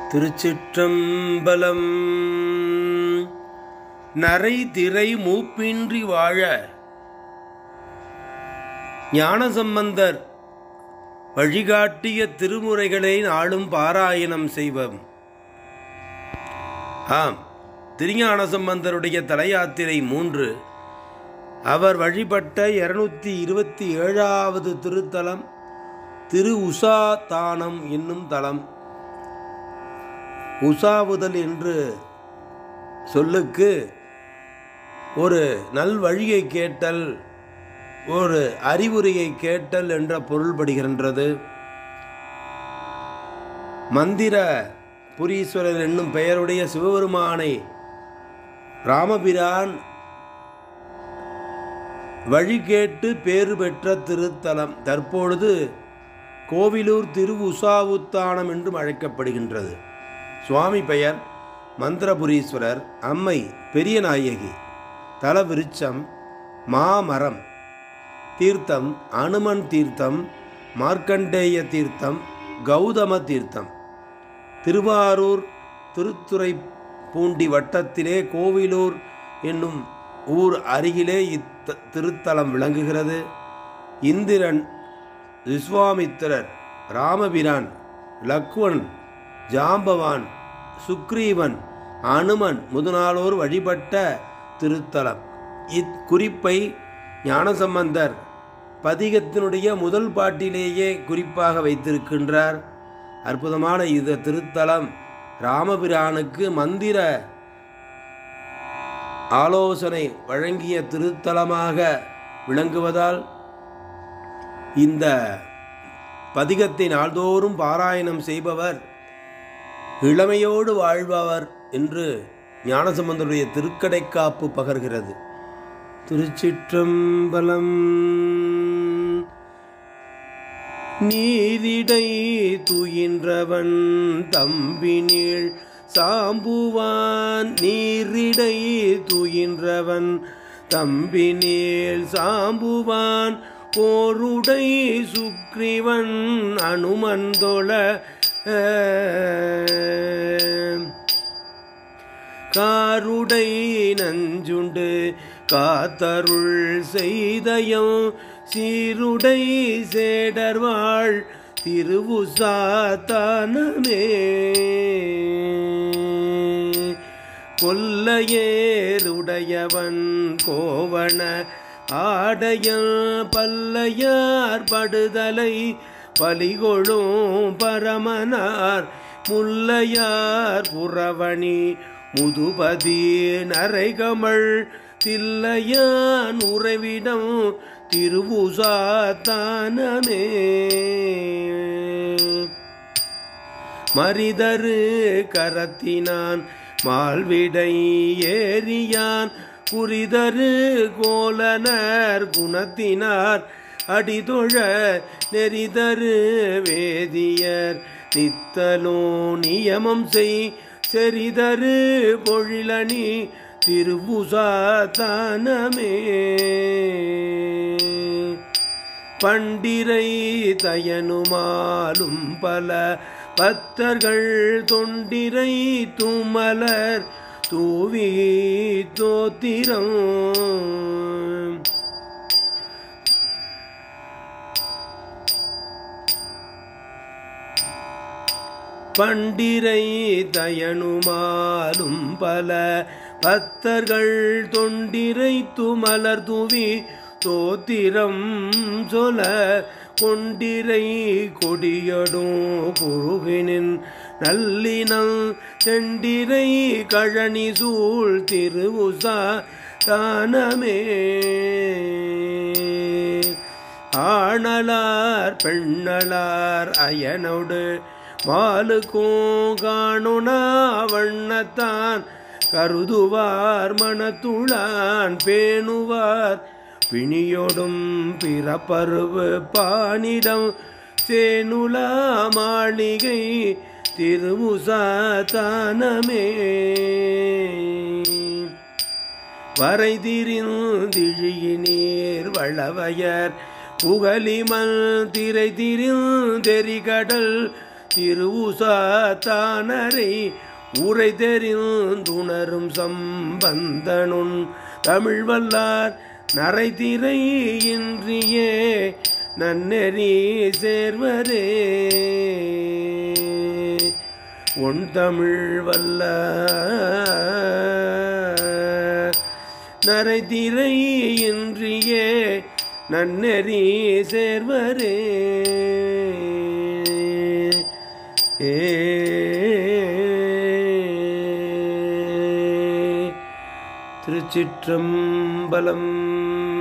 திருச்சிற்றம்பலம். நரை திரை மூப்பின்றி வாழ ஞானசம்பந்தர் வழிகாட்டிய திருமுறைகளை நாளும் பாராயணம் செய்வோம். ஆம், திருஞானசம்பந்தருடைய தலையாத்திரை 3. அவர் வழிபட்ட 227வது திருத்தலம் திரு உஷா தானம் என்னும் தலம். உசாவுதல் என்று சொல்லுக்கு ஒரு நல்வழியை கேட்டல், ஒரு அறிவுரையை கேட்டல் என்ற பொருள்படுகின்றது. மந்திர புரீஸ்வரர் என்னும் பெயருடைய சிவபெருமானை ராமபிரான் வழி கேட்டு பேறு பெற்ற திருத்தலம். தற்பொழுது கோவிலூர் திரு உசாவுத்தானம் என்றும் அழைக்கப்படுகின்றது. சுவாமி பெயர் மந்திரபுரீஸ்வரர், அம்மை பெரிய நாயகி. தல விருட்சம் மாமரம். தீர்த்தம் அனுமன் தீர்த்தம், மார்க்கண்டேய தீர்த்தம், கௌதம தீர்த்தம். திருவாரூர் திருத்துறைப்பூண்டி வட்டத்திலே கோவிலூர் என்னும் ஊர் அருகிலே திருத்தலம் விளங்குகிறது. இந்திரன், விஸ்வாமித்திரர், ராமபிரான், லக்வன், ஜாம்பவான், சுக்ரீவன், அனுமன் முதலானோர் வழிபட்ட திருத்தலம். இக்குறிப்பை ஞானசம்பந்தர் பதிகத்தினுடைய முதல் பாட்டிலேயே குறிப்பாக வைத்திருக்கின்றார். அற்புதமான இந்த திருத்தலம் ராமபிரானுக்கு மந்திர ஆலோசனை வழங்கிய திருத்தலமாக விளங்குவதால் இந்த பதிகத்தை நாள்தோறும் பாராயணம் செய்பவர் இளமையோடு வாழ்பவர் என்று ஞானசம்பந்தருடைய திருக்கடைக்காப்பு பகர்கிறது. திருச்சிற்றம்பலம். நீரிடை துயின்றவன் தம்பினீள் சாம்புவான், நீரிடை துயின்றவன் தம்பினீள் சாம்புவான், போருடை சுக்ரீவன் அனுமந்தோள காருடை நஞ்சுண்டு காத்தருள் செய்தயம், சீருடை சேடர்வாள் திருவுசாத்தானமே, கொல்லையேருடையவன் கோவண ஆடையன் பல்லையார் படுதலை பலிகொழும் பரமனார், முல்லையார் புறவணி முதுபதி நரைகமள், தில்லையான் உறைவிடம் திருவுசாத்தானமே, மரிதரு கரத்தினான் மால்விடை ஏறியான், குறிதரு கோலனர் குணத்தினார் அடிதொழ, நெறிதரு வேதியர் நித்தலோ நியமம் செய், செறிதரு பொழிலணி திருவுசாத்தானமே, பண்டிரை தயனுமாலும் பல பத்தர்கள் தொண்டிரை துமலர் தூவி தோத்திரம், பண்டிரை தயனுமாலும் பல பத்தர்கள் தொண்டிரை துமலர் தூவி தோத்திரம் சொல, கொண்டிரை கொடியடும் குருகினின் நல்லினம், செண்டிரை கழனி சூழ் திருவுசாத்தானமே, ஆணலார் பெண்ணலார் அயனோடு மாலுக்கும் காணுனா வண்ணத்தான், கருதுவார் மனத்துளான் பேணுவார் பிணியோடும் பிறப்பருவு பானிடம், சேனுலா மாளிகை திருவுசாத்தானமே, வரைதிரிந்திழியினீர் வளவயர் புகலிமல் திரை திரிந்தெறிகடல் திருவுசாத்தானரை உரை தெரிந்துணரும் சம்பந்தனுன் தமிழ் வல்லார் நரைதிரை இன்றியே நன்னெறி சேர்வரே. உன் தமிழ் வல்லார் நரைதிரை இன்றியே நன்னெறி சேர்வரே. திருச்சிற்றம்பலம்.